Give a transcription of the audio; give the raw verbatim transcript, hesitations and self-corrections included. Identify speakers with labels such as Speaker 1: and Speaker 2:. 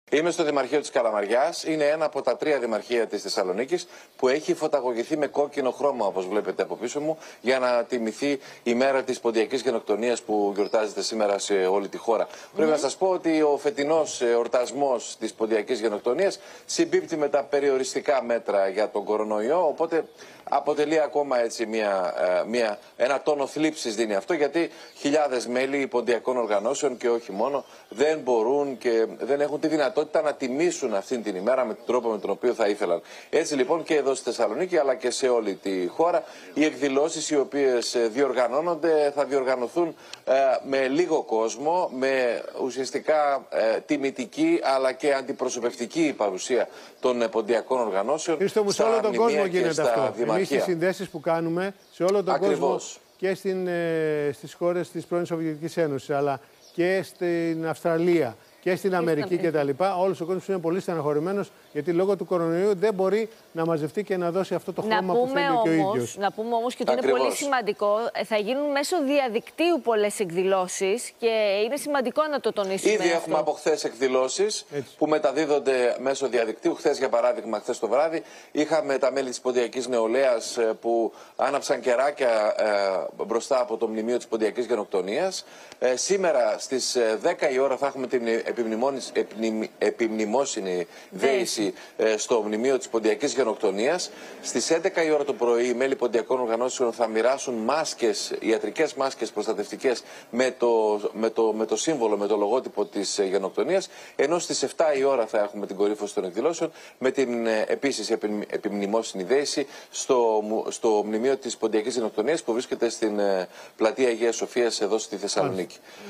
Speaker 1: Είμαι στο Δημαρχείο της Καλαμαριάς. Είναι ένα από τα τρία δημαρχεία της Θεσσαλονίκης που έχει φωταγωγηθεί με κόκκινο χρώμα, όπως βλέπετε από πίσω μου, για να τιμηθεί η μέρα της ποντιακής γενοκτονίας που γιορτάζεται σήμερα σε όλη τη χώρα. Mm. Πρέπει να σας πω ότι ο φετινός εορτασμός της ποντιακής γενοκτονίας συμπίπτει με τα περιοριστικά μέτρα για τον κορονοϊό, οπότε αποτελεί ακόμα έτσι μια, μια, ένα τόνο θλίψης δίνει αυτό, γιατί χιλιάδες μέλη ποντιακών οργανώσεων και όχι μόνο δεν μπορούν και δεν έχουν τη δυνατότητα να τιμήσουν αυτήν την ημέρα με τον τρόπο με τον οποίο θα ήθελαν. Έτσι λοιπόν και εδώ στη Θεσσαλονίκη αλλά και σε όλη τη χώρα οι εκδηλώσεις οι οποίες διοργανώνονται θα διοργανωθούν ε, με λίγο κόσμο, με ουσιαστικά ε, τιμητική αλλά και αντιπροσωπευτική παρουσία των ποντιακών οργανώσεων.
Speaker 2: Χρήστο μου, σε όλο τον κόσμο γίνεται αυτό. Εμείς στις συνδέσεις που κάνουμε σε όλο τον
Speaker 1: Ακριβώς.
Speaker 2: κόσμο και στην, ε, στις χώρες της πρώην Σοβιετικής Ένωσης αλλά και στην Αυστραλία και στην Αμερική κτλ. Όλος ο κόσμος είναι πολύ στεναχωρημένος γιατί λόγω του κορονοϊού δεν μπορεί να μαζευτεί και να δώσει αυτό το χρώμα που θέλει
Speaker 3: όμως,
Speaker 2: και ο ίδιος.
Speaker 3: Να πούμε όμως και ότι
Speaker 1: Ακριβώς.
Speaker 3: είναι πολύ σημαντικό. Θα γίνουν μέσω διαδικτύου πολλές εκδηλώσεις και είναι σημαντικό να το τονίσουμε.
Speaker 1: Ήδη
Speaker 3: αυτό.
Speaker 1: έχουμε από χθες εκδηλώσεις που μεταδίδονται μέσω διαδικτύου. Χθες, για παράδειγμα, χθες το βράδυ, είχαμε τα μέλη της Ποντιακής Νεολαίας που άναψαν κεράκια ε, μπροστά από το μνημείο της Ποντιακής Γενοκτονίας. Ε, σήμερα στις δέκα η ώρα θα έχουμε την επιμνημόσυνη δέηση ε, στο μνημείο της Ποντιακής Γενοκτονίας. Στις έντεκα η ώρα το πρωί οι μέλη ποντιακών οργανώσεων θα μοιράσουν μάσκες, ιατρικές μάσκες προστατευτικές με το, με, το, με το σύμβολο, με το λογότυπο της γενοκτονίας. Ενώ στις επτά η ώρα θα έχουμε την κορύφωση των εκδηλώσεων με την ε, επίσης επιμνημόσυνη δέηση στο, στο μνημείο της Ποντιακής Γενοκτονίας που βρίσκεται στην ε, πλατεία Αγίας Σοφίας εδώ στη Θεσσαλονίκη.